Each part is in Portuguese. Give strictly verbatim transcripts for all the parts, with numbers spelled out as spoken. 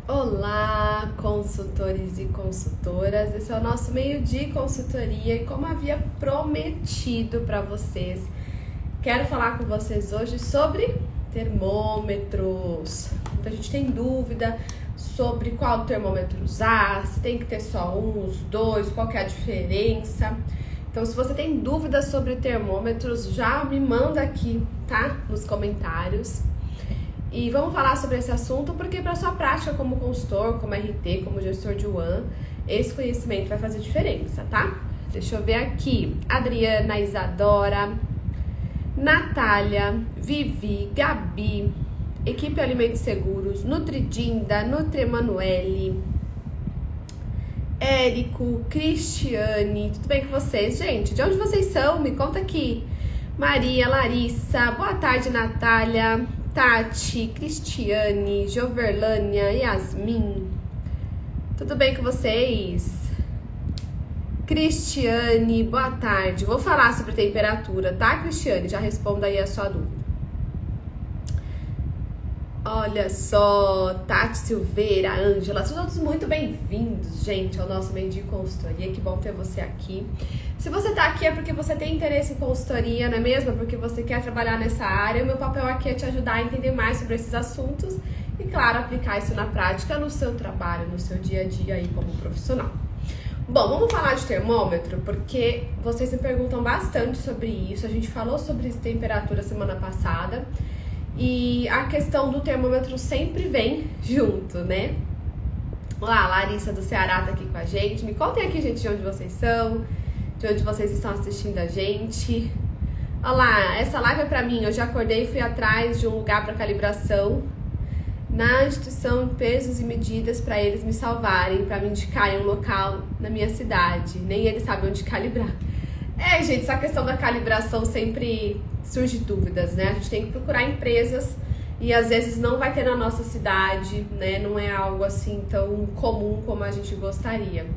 Olá, consultores e consultoras, esse é o nosso meio-dia de consultoria e como havia prometido para vocês, quero falar com vocês hoje sobre termômetros. Muita gente tem dúvida sobre qual termômetro usar, se tem que ter só um, os dois, qual que é a diferença. Então, se você tem dúvidas sobre termômetros, já me manda aqui, tá? Nos comentários. E vamos falar sobre esse assunto porque para sua prática como consultor, como R T, como gestor de one, esse conhecimento vai fazer diferença, tá? Deixa eu ver aqui. Adriana, Isadora, Natália, Vivi, Gabi, Equipe Alimentos Seguros, Nutridinda, Nutremanuele, Érico, Cristiane, tudo bem com vocês? Gente, de onde vocês são? Me conta aqui. Maria, Larissa, boa tarde, Natália, Tati, Cristiane, Joverlânia, Yasmin, tudo bem com vocês? Cristiane, boa tarde. Vou falar sobre temperatura, tá, Cristiane? Já respondo aí a sua dúvida. Olha só, Tati Silveira, Ângela, são todos muito bem-vindos, gente, ao nosso meio de consultoria. Que bom ter você aqui. Se você tá aqui é porque você tem interesse em consultoria, não é mesmo? É porque você quer trabalhar nessa área. O meu papel aqui é te ajudar a entender mais sobre esses assuntos e, claro, aplicar isso na prática, no seu trabalho, no seu dia a dia aí como profissional. Bom, vamos falar de termômetro, porque vocês me perguntam bastante sobre isso. A gente falou sobre temperatura semana passada. E a questão do termômetro sempre vem junto, né? Olá, Larissa do Ceará tá aqui com a gente. Me contem aqui, gente, de onde vocês são, de onde vocês estão assistindo a gente. Olá, essa live é pra mim. Eu já acordei e fui atrás de um lugar para calibração na instituição pesos e medidas para eles me salvarem, para me indicarem um local na minha cidade. Nem eles sabem onde calibrar. É, gente, essa questão da calibração sempre surge dúvidas, né? A gente tem que procurar empresas e às vezes não vai ter na nossa cidade, né? Não é algo assim tão comum como a gente gostaria.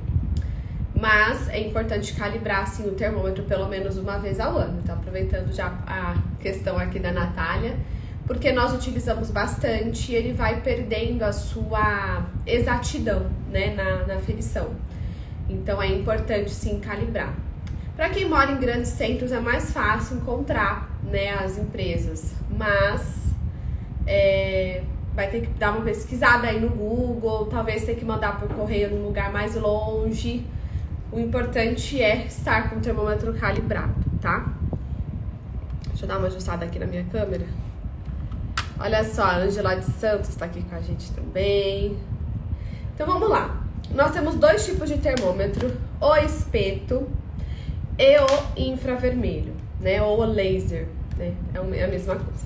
Mas é importante calibrar, assim, o termômetro pelo menos uma vez ao ano. Então, aproveitando já a questão aqui da Natália, porque nós utilizamos bastante e ele vai perdendo a sua exatidão, né, na, na aferição. Então, é importante, sim, calibrar. Para quem mora em grandes centros é mais fácil encontrar, né, as empresas, mas é, vai ter que dar uma pesquisada aí no Google, talvez ter que mandar por correio num lugar mais longe. O importante é estar com o termômetro calibrado, tá? Deixa eu dar uma ajustada aqui na minha câmera. Olha só, a Ângela de Santos está aqui com a gente também. Então vamos lá. Nós temos dois tipos de termômetro, o espeto e o infravermelho, né, ou o laser, né, é a mesma coisa.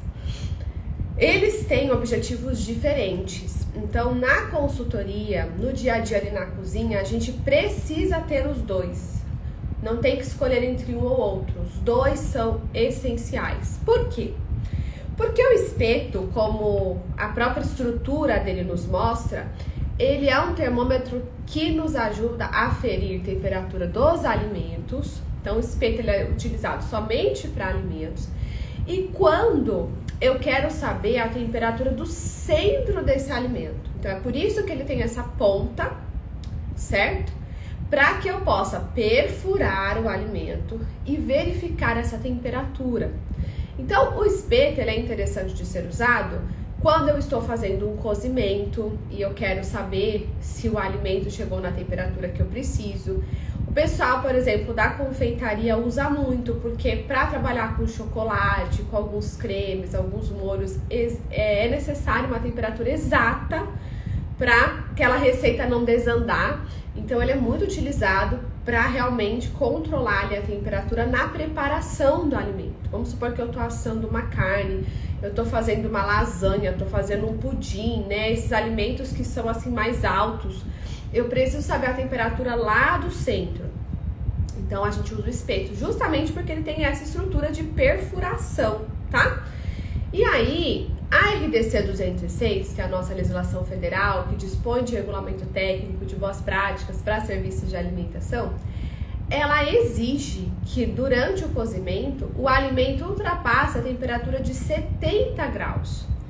Eles têm objetivos diferentes, então na consultoria, no dia a dia ali na cozinha, a gente precisa ter os dois. Não tem que escolher entre um ou outro, os dois são essenciais. Por quê? Porque o espeto, como a própria estrutura dele nos mostra, ele é um termômetro que nos ajuda a aferir a temperatura dos alimentos. Então, o espeto ele é utilizado somente para alimentos. E quando eu quero saber a temperatura do centro desse alimento. Então, é por isso que ele tem essa ponta, certo? Para que eu possa perfurar o alimento e verificar essa temperatura. Então, o espeto ele é interessante de ser usado quando eu estou fazendo um cozimento e eu quero saber se o alimento chegou na temperatura que eu preciso. O pessoal, por exemplo, da confeitaria usa muito, porque para trabalhar com chocolate, com alguns cremes, alguns molhos, é necessário uma temperatura exata para aquela receita não desandar. Então, ele é muito utilizado para realmente controlar ali a temperatura na preparação do alimento. Vamos supor que eu estou assando uma carne, eu estou fazendo uma lasanha, estou fazendo um pudim, né? Esses alimentos que são assim mais altos, eu preciso saber a temperatura lá do centro. Então, a gente usa o espeto justamente porque ele tem essa estrutura de perfuração, tá? E aí, a R D C duzentos e seis, que é a nossa legislação federal, que dispõe de regulamento técnico de boas práticas para serviços de alimentação, ela exige que durante o cozimento o alimento ultrapasse a temperatura de setenta graus.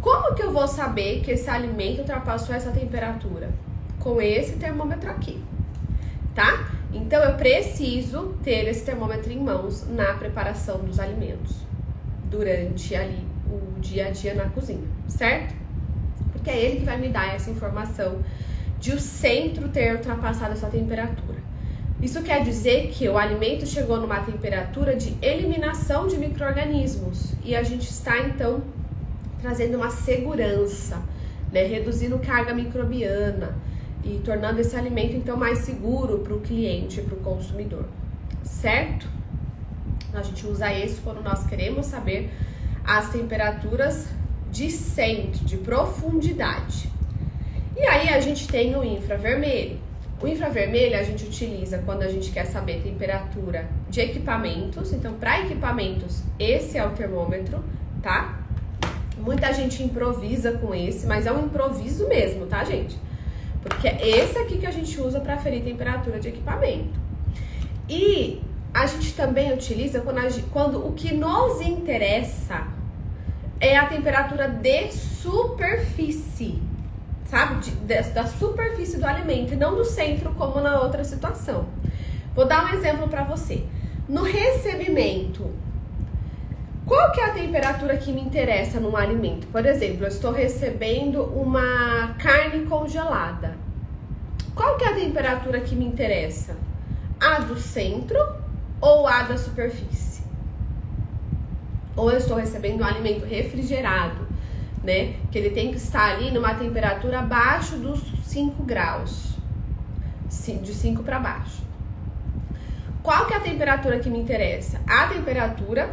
Como que eu vou saber que esse alimento ultrapassou essa temperatura? Com esse termômetro aqui, tá? Então, eu preciso ter esse termômetro em mãos na preparação dos alimentos, durante ali o dia a dia na cozinha, certo? Porque é ele que vai me dar essa informação de o centro ter ultrapassado essa temperatura. Isso quer dizer que o alimento chegou numa temperatura de eliminação de micro-organismos e a gente está, então, trazendo uma segurança, né? Reduzindo carga microbiana e tornando esse alimento, então, mais seguro para o cliente, para o consumidor, certo? A gente usa isso quando nós queremos saber as temperaturas de centro, de profundidade. E aí a gente tem o infravermelho. O infravermelho a gente utiliza quando a gente quer saber a temperatura de equipamentos. Então, para equipamentos, esse é o termômetro, tá? Muita gente improvisa com esse, mas é um improviso mesmo, tá, gente? Porque é esse aqui que a gente usa para aferir temperatura de equipamento. E a gente também utiliza quando, a gente, quando o que nos interessa é a temperatura de superfície, sabe? De, de, da superfície do alimento e não do centro, como na outra situação. Vou dar um exemplo para você. No recebimento, qual que é a temperatura que me interessa num alimento? Por exemplo, eu estou recebendo uma carne congelada. Qual que é a temperatura que me interessa? A do centro ou a da superfície? Ou eu estou recebendo um alimento refrigerado, né? Que ele tem que estar ali numa temperatura abaixo dos cinco graus. De cinco para baixo. Qual que é a temperatura que me interessa? A temperatura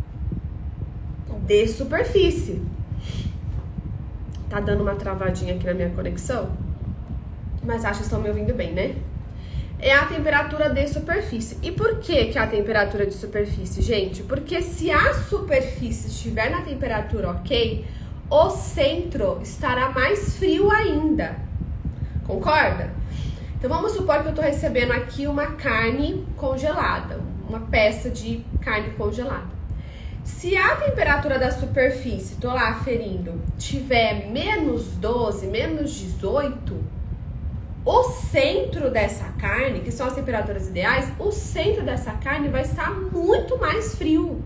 de superfície. Tá dando uma travadinha aqui na minha conexão? Mas acho que estão me ouvindo bem, né? É a temperatura de superfície. E por que que é a temperatura de superfície, gente? Porque se a superfície estiver na temperatura ok, o centro estará mais frio ainda. Concorda? Então vamos supor que eu tô recebendo aqui uma carne congelada, uma peça de carne congelada. Se a temperatura da superfície, tô lá aferindo, tiver menos doze, menos dezoito, o centro dessa carne, que são as temperaturas ideais, o centro dessa carne vai estar muito mais frio.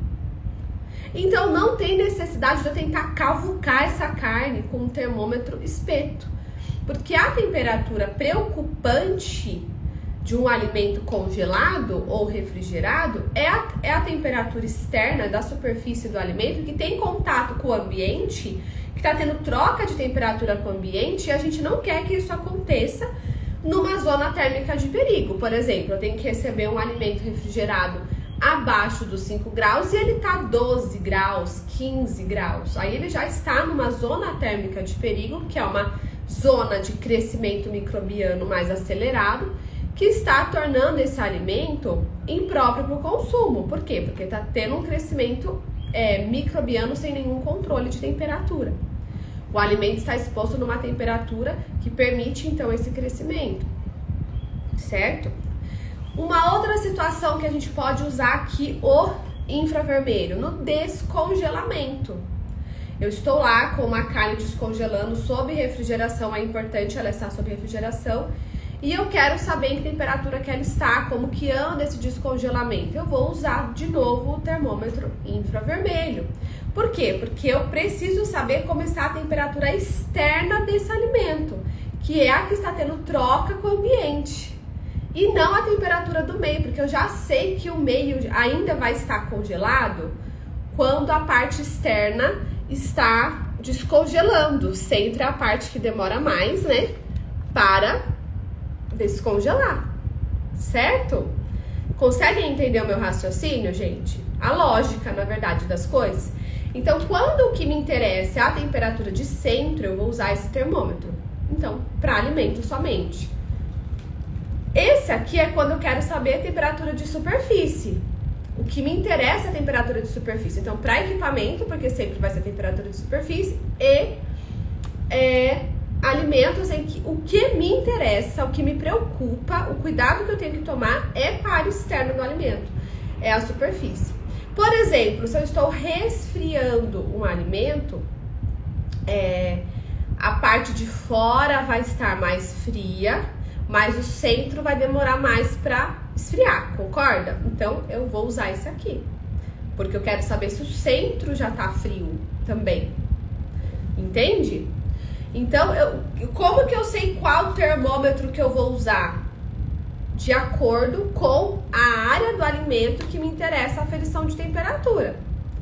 Então não tem necessidade de eu tentar cavucar essa carne com um termômetro espeto. Porque a temperatura preocupante de um alimento congelado ou refrigerado é a, é a temperatura externa da superfície do alimento que tem contato com o ambiente, que está tendo troca de temperatura com o ambiente, e a gente não quer que isso aconteça numa zona térmica de perigo. Por exemplo, eu tenho que receber um alimento refrigerado abaixo dos cinco graus e ele está doze graus, quinze graus. Aí ele já está numa zona térmica de perigo, que é uma zona de crescimento microbiano mais acelerado, que está tornando esse alimento impróprio para o consumo. Por quê? Porque está tendo um crescimento é, microbiano sem nenhum controle de temperatura. O alimento está exposto numa temperatura que permite, então, esse crescimento, certo? Uma outra situação que a gente pode usar aqui o infravermelho, no descongelamento. Eu estou lá com uma carne descongelando sob refrigeração, é importante ela estar sob refrigeração, e eu quero saber em que temperatura que ela está, como que anda esse descongelamento. Eu vou usar de novo o termômetro infravermelho. Por quê? Porque eu preciso saber como está a temperatura externa desse alimento, que é a que está tendo troca com o ambiente. E não a temperatura do meio, porque eu já sei que o meio ainda vai estar congelado quando a parte externa está descongelando. Sempre a parte que demora mais, né, para descongelar, certo? Conseguem entender o meu raciocínio, gente? A lógica, na verdade, das coisas. Então, quando o que me interessa é a temperatura de centro, eu vou usar esse termômetro. Então, para alimento somente. Esse aqui é quando eu quero saber a temperatura de superfície. O que me interessa é a temperatura de superfície. Então, para equipamento, porque sempre vai ser a temperatura de superfície, e é, alimentos em que o que me interessa, o que me preocupa, o cuidado que eu tenho que tomar é para a área externa do alimento, é a superfície. Por exemplo, se eu estou resfriando um alimento, é, a parte de fora vai estar mais fria, mas o centro vai demorar mais para esfriar, concorda? Então eu vou usar esse aqui, porque eu quero saber se o centro já tá frio também, entende? Então, eu, como que eu sei qual termômetro que eu vou usar? De acordo com a área do alimento que me interessa a aferição de temperatura.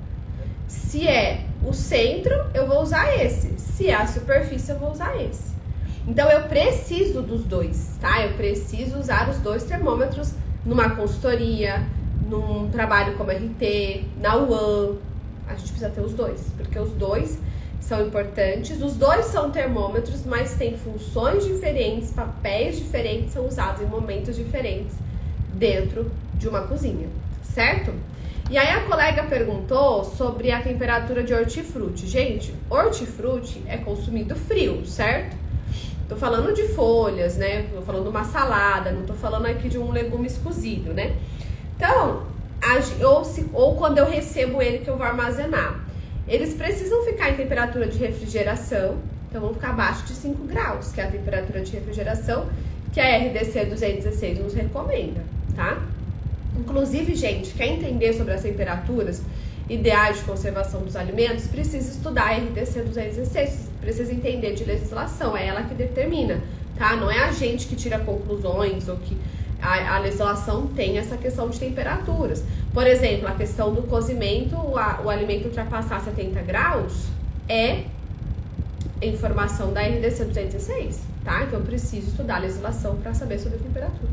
Se é o centro, eu vou usar esse. Se é a superfície, eu vou usar esse. Então, eu preciso dos dois, tá? Eu preciso usar os dois termômetros numa consultoria, num trabalho como R T, na U A M. A gente precisa ter os dois, porque os dois são importantes. Os dois são termômetros, mas têm funções diferentes, papéis diferentes, são usados em momentos diferentes dentro de uma cozinha, certo? E aí a colega perguntou sobre a temperatura de hortifruti. Gente, hortifruti é consumido frio, certo? Tô falando de folhas, né? Tô falando de uma salada, não tô falando aqui de um legumes cozido, né? Então, ou, se, ou quando eu recebo ele que eu vou armazenar, eles precisam ficar em temperatura de refrigeração, então vão ficar abaixo de cinco graus, que é a temperatura de refrigeração que a R D C duzentos e dezesseis nos recomenda, tá? Inclusive, gente, quer entender sobre as temperaturas ideais de conservação dos alimentos, precisa estudar a R D C duzentos e dezesseis, precisa entender de legislação, é ela que determina, tá? Não é a gente que tira conclusões ou que a, a legislação tem essa questão de temperaturas. Por exemplo, a questão do cozimento, o, a, o alimento ultrapassar setenta graus é informação da R D C duzentos e dezesseis, tá? Então eu preciso estudar a legislação para saber sobre a temperatura,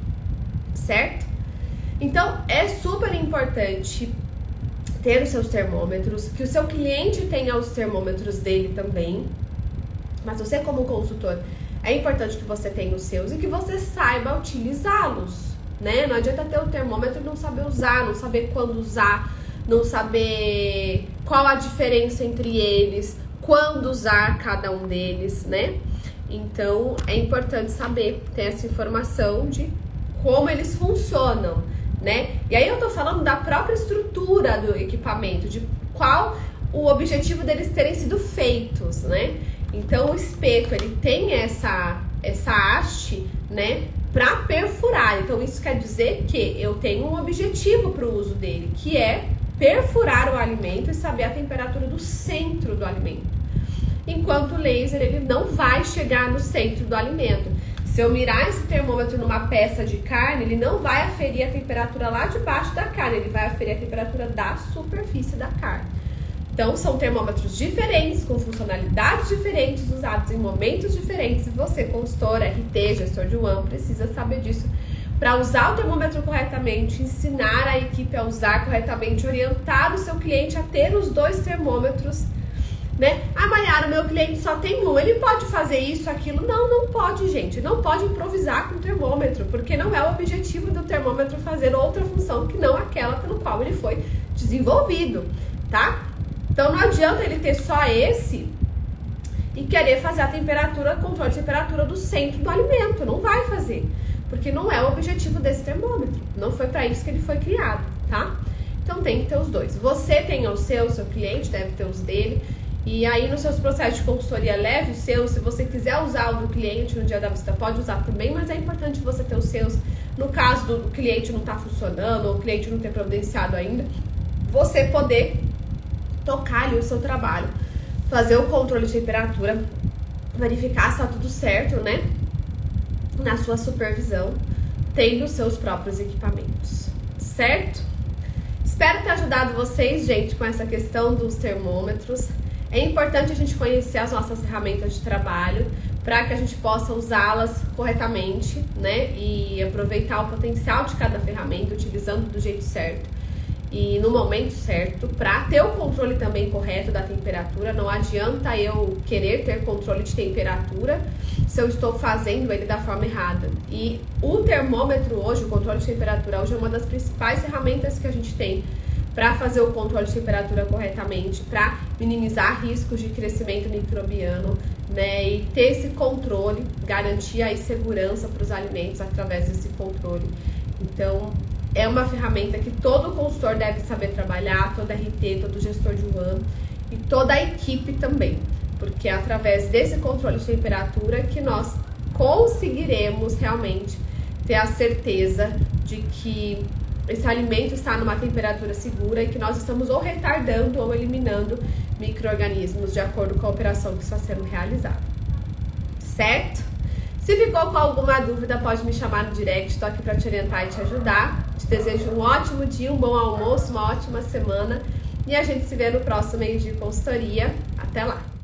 certo? Então é super importante ter os seus termômetros, que o seu cliente tenha os termômetros dele também, mas você como consultor, é importante que você tenha os seus e que você saiba utilizá-los, né? Não adianta ter o termômetro e não saber usar, não saber quando usar, não saber qual a diferença entre eles, quando usar cada um deles, né? Então, é importante saber, ter essa informação de como eles funcionam, né? E aí eu tô falando da própria estrutura do equipamento, de qual o objetivo deles terem sido feitos, né? Então, o espeto, ele tem essa, essa haste, né, para perfurar. Então, isso quer dizer que eu tenho um objetivo para o uso dele, que é perfurar o alimento e saber a temperatura do centro do alimento. Enquanto o laser, ele não vai chegar no centro do alimento. Se eu mirar esse termômetro numa peça de carne, ele não vai aferir a temperatura lá de baixo da carne, ele vai aferir a temperatura da superfície da carne. Então, são termômetros diferentes, com funcionalidades diferentes, usados em momentos diferentes. E você, consultor, R T, gestor de U A M, precisa saber disso para usar o termômetro corretamente, ensinar a equipe a usar corretamente, orientar o seu cliente a ter os dois termômetros, né? Ah, Mayara, meu cliente só tem um, ele pode fazer isso, aquilo? Não, não pode, gente. Não pode improvisar com o termômetro, porque não é o objetivo do termômetro fazer outra função que não aquela pelo qual ele foi desenvolvido, tá? Então não adianta ele ter só esse e querer fazer a temperatura, controle de temperatura do centro do alimento. Não vai fazer, porque não é o objetivo desse termômetro. Não foi para isso que ele foi criado, tá? Então tem que ter os dois. Você tem o seu, o seu cliente deve ter os dele. E aí nos seus processos de consultoria, leve os seus. Se você quiser usar o do cliente no dia da visita, pode usar também, mas é importante você ter os seus. No caso do cliente não tá funcionando, ou o cliente não ter providenciado ainda, você poder tocar ali o seu trabalho, fazer o controle de temperatura, verificar se tá tudo certo, né? Na sua supervisão, tendo os seus próprios equipamentos, certo? Espero ter ajudado vocês, gente, com essa questão dos termômetros. É importante a gente conhecer as nossas ferramentas de trabalho para que a gente possa usá-las corretamente, né? E aproveitar o potencial de cada ferramenta, utilizando do jeito certo e no momento certo, para ter o controle também correto da temperatura. Não adianta eu querer ter controle de temperatura se eu estou fazendo ele da forma errada. E o termômetro hoje, o controle de temperatura hoje é uma das principais ferramentas que a gente tem para fazer o controle de temperatura corretamente, para minimizar riscos de crescimento microbiano, né? E ter esse controle, garantir aí segurança para os alimentos através desse controle. Então, é uma ferramenta que todo consultor deve saber trabalhar, toda R T, todo gestor de U A M e toda a equipe também, porque é através desse controle de temperatura que nós conseguiremos realmente ter a certeza de que esse alimento está numa temperatura segura e que nós estamos ou retardando ou eliminando micro-organismos de acordo com a operação que está sendo realizada, certo? Se ficou com alguma dúvida, pode me chamar no direct, estou aqui para te orientar e te ajudar. Te desejo um ótimo dia, um bom almoço, uma ótima semana e a gente se vê no próximo Meio Dia Consultoria. Até lá!